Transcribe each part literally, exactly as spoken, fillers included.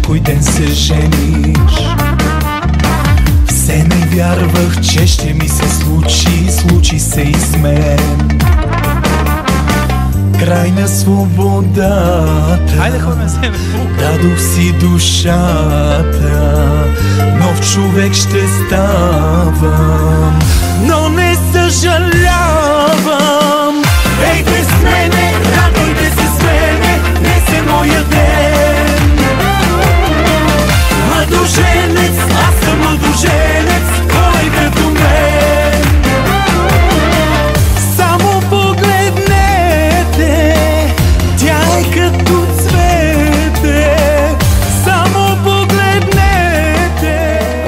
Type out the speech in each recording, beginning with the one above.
някой ден се жениш. Все не вярвах, че ще ми се случи, случи се и с мен. Край на свободата, хайде хора, дадох си душата, нов човек ще ставам, но не съжалявам. Ейте с мене, радуйте се с мене, днес е моя ден. Младоженец, аз съм младоженец, кой като мен. Само погледнете, тя е като цвете. Само погледнете.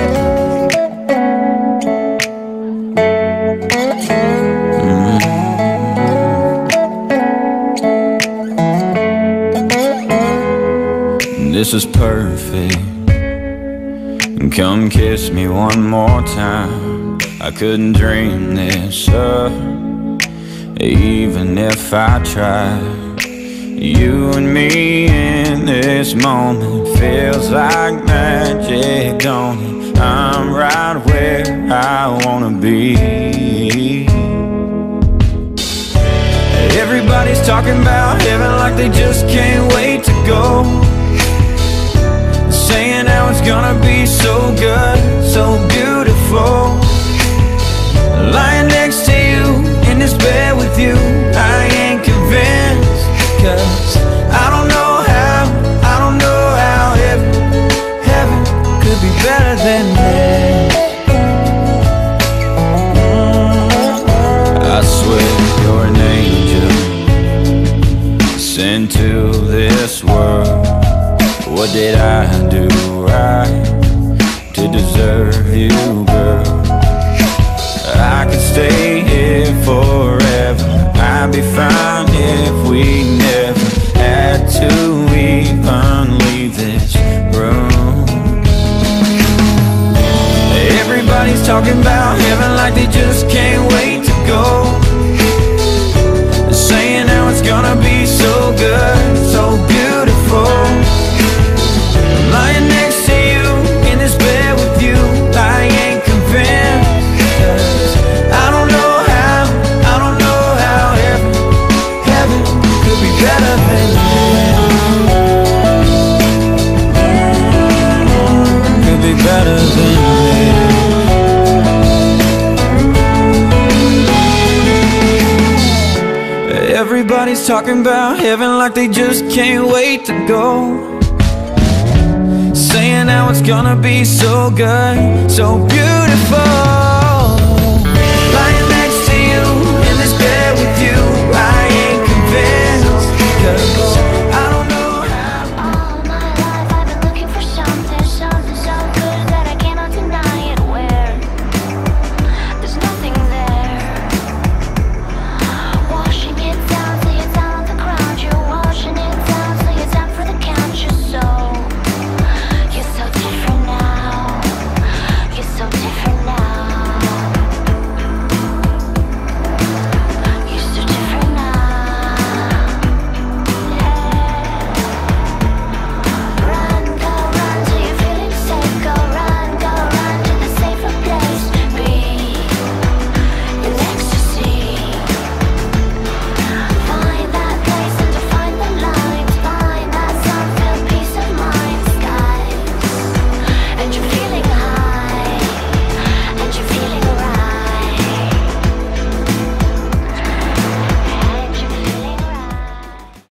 This is perfect. Come kiss me one more time. I couldn't dream this up, even if I tried. You and me in this moment feels like magic, don't it? I'm right where I wanna be. Everybody's talking about heaven like they just can't wait to go, saying how it's gonna be so good, so beautiful. Lying next to you, in this bed with you, I ain't convinced. Cause I don't know how, I don't know how heaven, heaven could be better than this. I swear you're an angel sent to this world. What did I do right to deserve you, girl? I could stay here forever, I'd be fine if we never had to even leave this room. Everybody's talking about heaven like they just can't wait to go, saying how it's gonna be so good, so beautiful. Lying next to you, in this bed with you, I ain't convinced. Cause I don't know how, I don't know how heaven, heaven could be better than this. Could be better than this. Everybody's talking about heaven like they just can't wait to go, saying how it's gonna be so good, so beautiful.